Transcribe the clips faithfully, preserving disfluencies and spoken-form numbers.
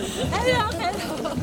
Hello, hello.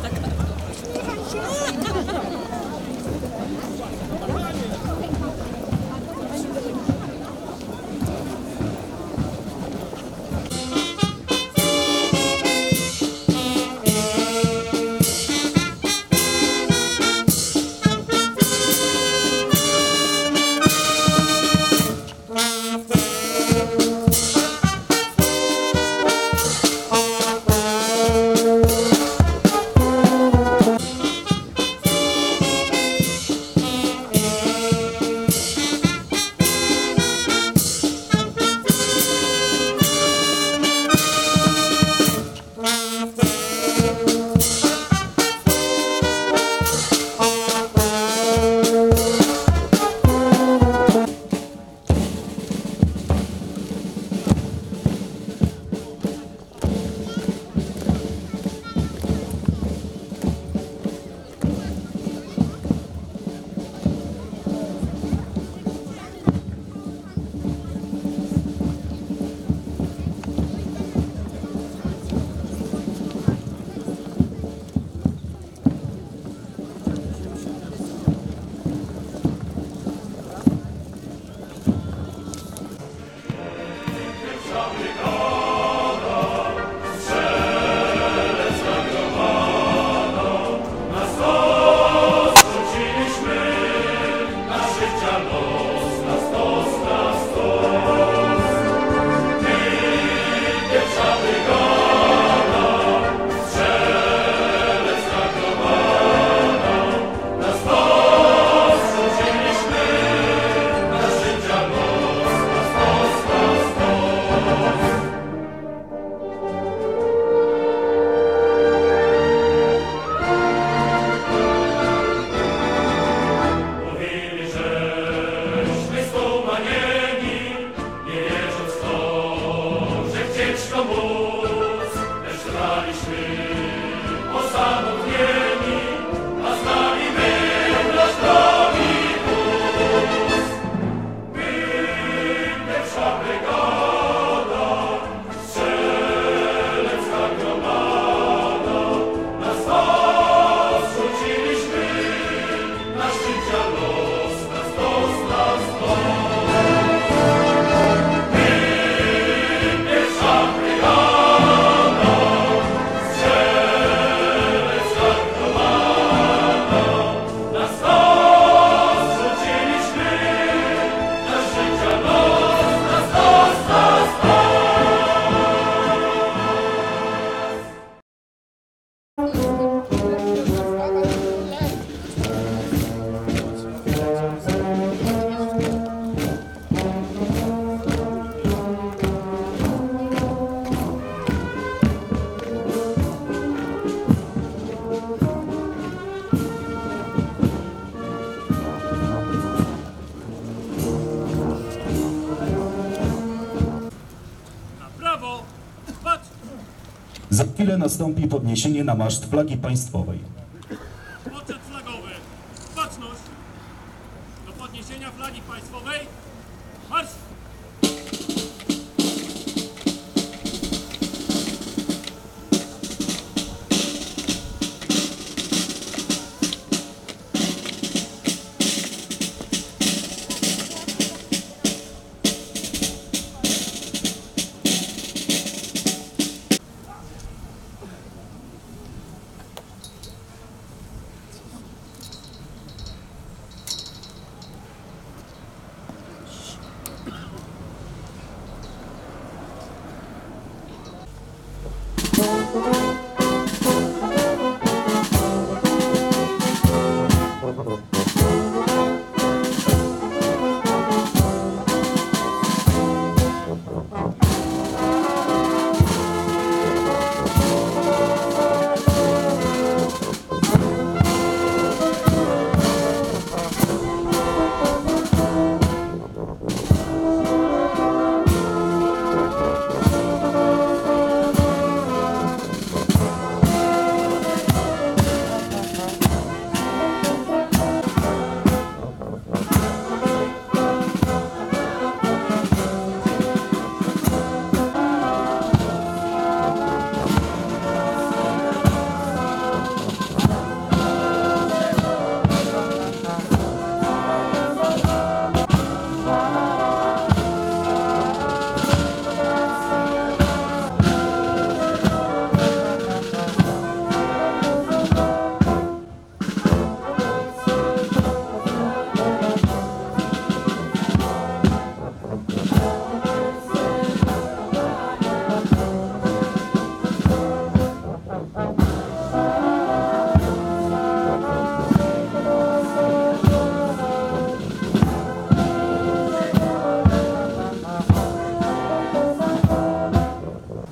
Za chwilę nastąpi podniesienie na maszt flagi państwowej. Poczet flagowy. Baczność. Do podniesienia flagi państwowej. Marsz!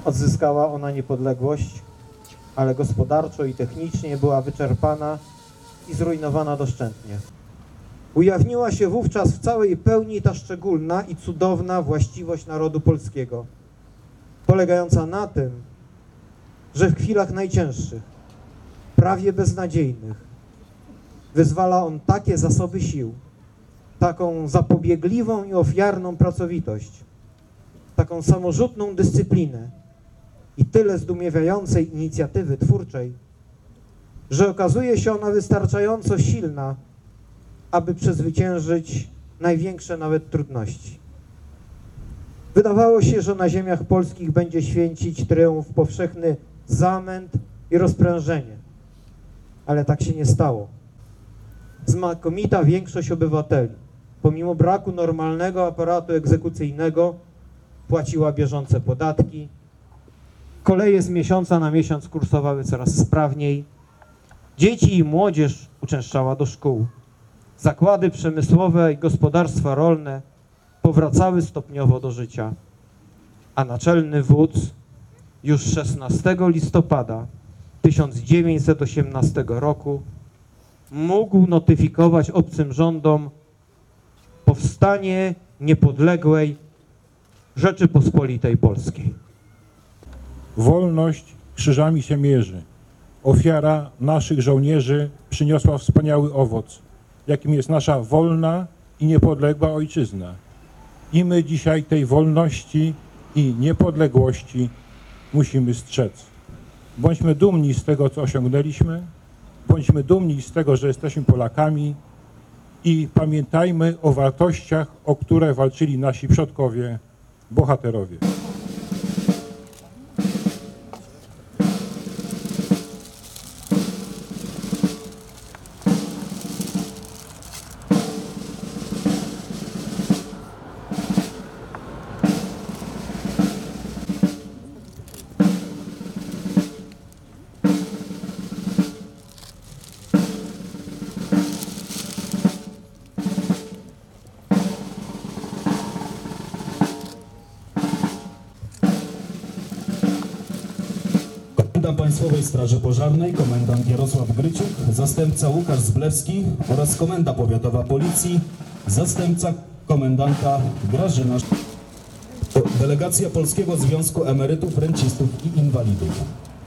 Odzyskała ona niepodległość, ale gospodarczo i technicznie była wyczerpana i zrujnowana doszczętnie. Ujawniła się wówczas w całej pełni ta szczególna i cudowna właściwość narodu polskiego, polegająca na tym, że w chwilach najcięższych, prawie beznadziejnych, wyzwala on takie zasoby sił, taką zapobiegliwą i ofiarną pracowitość, taką samorzutną dyscyplinę i tyle zdumiewającej inicjatywy twórczej, że okazuje się ona wystarczająco silna, aby przezwyciężyć największe nawet trudności. Wydawało się, że na ziemiach polskich będzie święcić tryumf powszechny zamęt i rozprężenie, ale tak się nie stało. Znakomita większość obywateli, pomimo braku normalnego aparatu egzekucyjnego, płaciła bieżące podatki, koleje z miesiąca na miesiąc kursowały coraz sprawniej, dzieci i młodzież uczęszczała do szkół, zakłady przemysłowe i gospodarstwa rolne powracały stopniowo do życia, a naczelny wódz już szesnastego listopada tysiąc dziewięćset osiemnastego roku mógł notyfikować obcym rządom powstanie niepodległej Rzeczypospolitej Polskiej. Wolność krzyżami się mierzy. Ofiara naszych żołnierzy przyniosła wspaniały owoc, jakim jest nasza wolna i niepodległa ojczyzna. I my dzisiaj tej wolności i niepodległości musimy strzec. Bądźmy dumni z tego, co osiągnęliśmy, bądźmy dumni z tego, że jesteśmy Polakami i pamiętajmy o wartościach, o które walczyli nasi przodkowie, bohaterowie. Komendant Państwowej Straży Pożarnej, komendant Jarosław Gryciuk, zastępca Łukasz Zblewski oraz komenda powiatowa Policji, zastępca komendanta Grażyna. Delegacja Polskiego Związku Emerytów, Rencistów i Inwalidów.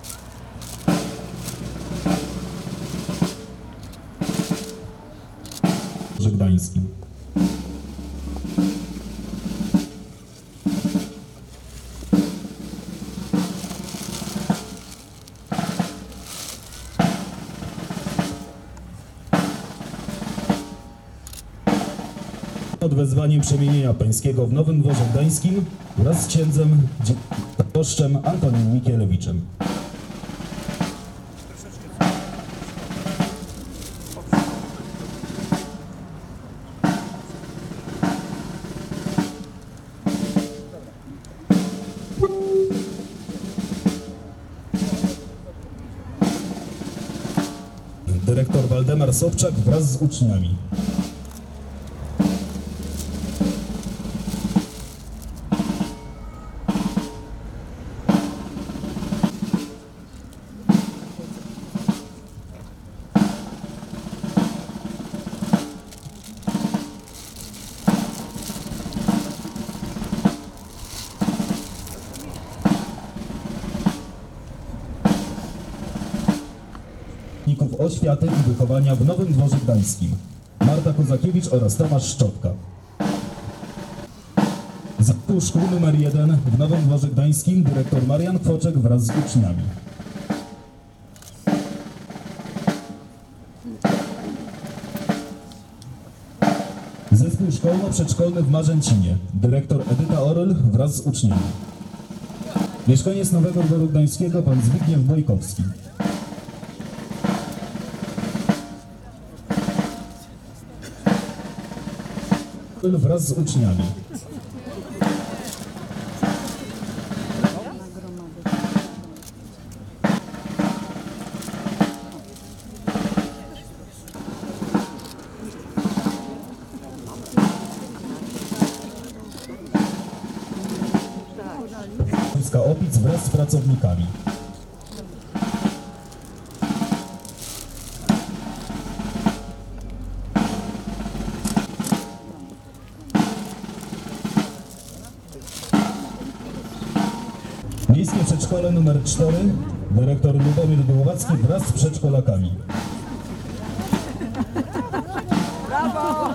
Gdańskim. Pod wezwaniem przemienienia pańskiego w Nowym Dworze Gdańskim wraz z księdzem proboszczem Antonim Mikielowiczem. Dyrektor Waldemar Sobczak wraz z uczniami. Oświaty i wychowania w Nowym Dworze Gdańskim. Marta Kozakiewicz oraz Tomasz Szczotka. Zespół szkół numer jeden w Nowym Dworze Gdańskim dyrektor Marian Kwoczek wraz z uczniami. Zespół szkolno-przedszkolny w Marzęcinie dyrektor Edyta Oryl wraz z uczniami. Mieszkaniec Nowego Dworu Gdańskiego pan Zbigniew Wojkowski. Wraz z uczniami. Przyborowska Opic wraz z pracownikami. Miejskie Przedszkole nr cztery, dyrektor Lubomir Głowacki wraz z przedszkolakami. Brawo!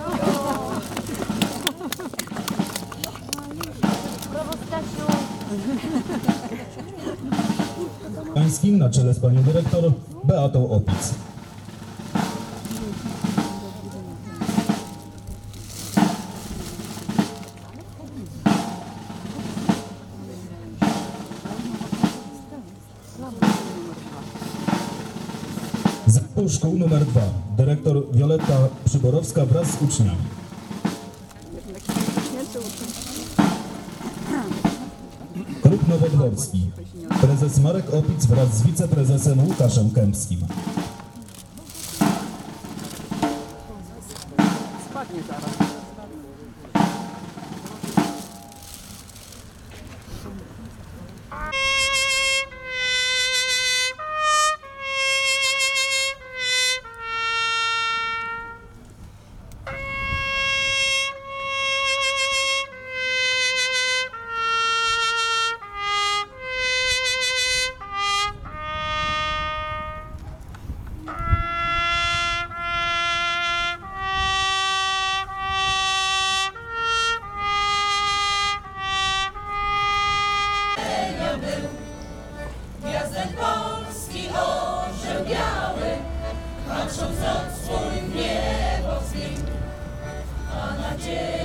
Brawo, Stasiu! Pańskim na czele z panią dyrektor Beatą Opic. Zespół Szkół nr dwa, dyrektor Wioletta Przyborowska wraz z uczniami. Klub Nowodworski, prezes Marek Opic wraz z wiceprezesem Łukaszem Kępskim. Spadnie zaraz. Gwiazdek Polski orzeł biały, patrząc od swój w niebo zbił, a nadzieja